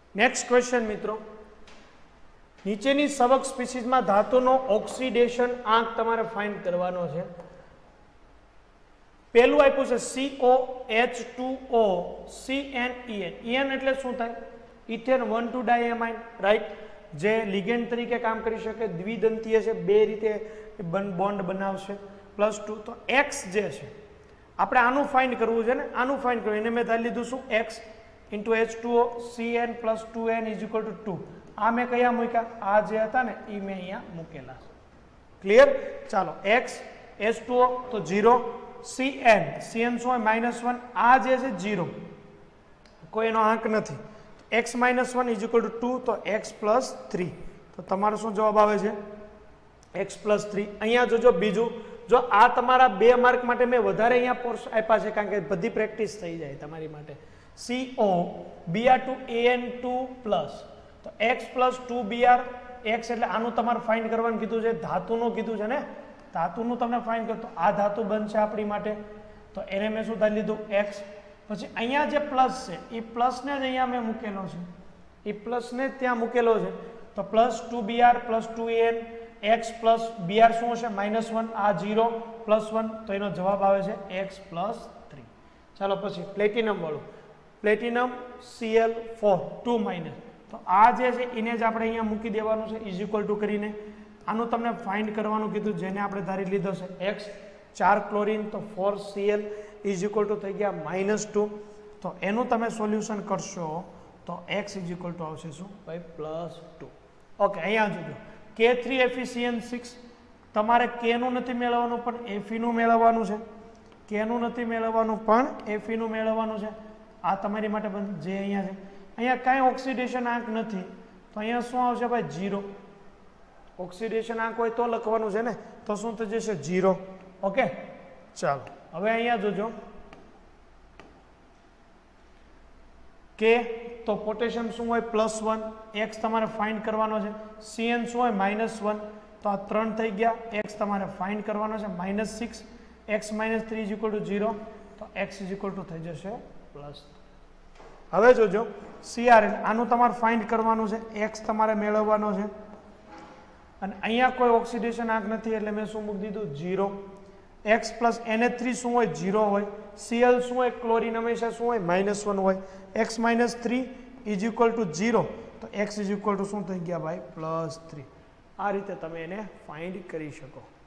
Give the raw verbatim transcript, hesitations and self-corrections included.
Next question મિત્રો, નીચેની સવક સ્પીસીઝમાં ધાતુનો ઓક્સિડેશન આંક તમારે ફાઇન્ડ કરવાનો છે. પહેલું આપ્યું છે CO H two O C N E N. E N એટલે શું થાય? Ethane one two diamine, right, જે લિગેન્ડ તરીકે કામ કરી શકે, દ્વિદંતીય છે, બે રીતે બોન્ડ બનાવશે. પ્લસ ટુ તો એક્સ જે છે આપણે આનું ફાઇન્ડ કરવું છે ને, આનું ફાઇન્ડ કરવું, એને મેં ધારી લીધું શું? X into H two O C N plus two N is equal to two. આ મેં કયા મૂક્યા? આ જે હતા ને એ મેં અહીંયા મૂકેલા છે. ક્લિયર? ચાલો, એક્સ એચ ટુ ઓ તો zero, C N C N શું હોય? Minus one. આ જે છે ઝીરો, કોઈ એનો આંક નથી. X minus one is equal to two, તો એક્સ પ્લસ થ્રી. તો તમારો શું જવાબ આવે છે? X plus three. અહીંયા જોજો બીજું, જો આ તમારા બે માર્ક માટે મેં વધારે અહીંયા પોર્સ આપ્યા છે કારણ કે બધી પ્રેક્ટિસ થઈ જાય તમારી માટે. CO BR two N two plus, તો x plus two BR. X એટલે આનું તમારે ફાઇન્ડ કરવાનું કીધું છે, ધાતુનું કીધું છે ને, ધાતુનું તમને ફાઇન્ડ કરો. તો આ ધાતુ બનશે આપણી માટે, તો એને મેં શું ધારી લીધું? એક્સ. પછી અહીંયા જે પ્લસ છે એ પ્લસને જ અહીંયા મેં મૂકેલો છે, એ પ્લસને જ ત્યાં મૂકેલો છે. તો plus two BR plus two N, x plus BR શું હશે? Minus one. આ ઝીરો પ્લસ વન, તો એનો જવાબ આવે છે એક્સ પ્લસ થ્રી. ચાલો પછી પ્લેટિનમ વાળું, platinum CL four two minus. તો આ જે છે એને જ આપણે અહીંયા મૂકી દેવાનું છે ઇઝ ઇક્વલ ટુ કરીને. આનું તમને ફાઇન્ડ કરવાનું કીધું, જેને આપણે ધારી લીધો છે એક્સ. ચાર ક્લોરીન, તો four CL is equal to થઈ ગયા માઇનસ ટુ. તો એનું તમે સોલ્યુશન કરશો તો એક્સ ઇઝ ઇક્વલ ટુ આવશે શું ભાઈ? Plus two. ઓકે, અહીંયા જોજો કે થ્રી એફિસિયન સિક્સ. તમારે કેનું નથી મેળવવાનું પણ એફીનું મેળવવાનું છે. કેનું નથી મેળવવાનું પણ એફીનું મેળવવાનું છે. આ તમારી માટે જે અહીંયા છે, અહીંયા કાંઈ ઓક્સિડેશન આંક નથી, તો અહીંયા શું આવશે ભાઈ? ઝીરો. ઓક્સિડેશન આંક હોય તો લખવાનું છે ને, તો શું થઈ જશે? ઝીરો. ઓકે, ચાલો હવે અહીંયા જોજો કે તો પોટેશિયમ શું હોય? Plus one. એક્સ તમારે ફાઇન્ડ કરવાનો છે. સીએન શું હોય? Minus one. તો આ ત્રણ થઈ ગયા. એક્સ તમારે ફાઇન્ડ કરવાનો છે minus six. X minus three is equal to zero, તો એક્સ ઇઝ ઇક્વલ ટુ થઈ જશે પ્લસ. હવે જોજો સીઆરએન, આનું તમારે ફાઇન્ડ કરવાનું છે. એક્સ તમારે મેળવવાનો છે અને અહીંયા કોઈ ઓક્સિડેશન આંક નથી એટલે મેં શું મૂકી દીધું? Zero. X plus NH three શું હોય? ઝીરો હોય. સીએલ શું હોય? ક્લોરીન હંમેશા શું હોય? માઇનસ વન હોય. X minus three is equal to zero, તો એક્સ ઇઝ ઇક્વલ ટુ શું થઈ ગયા ભાઈ? Plus three. આ રીતે તમે એને ફાઇન્ડ કરી શકો.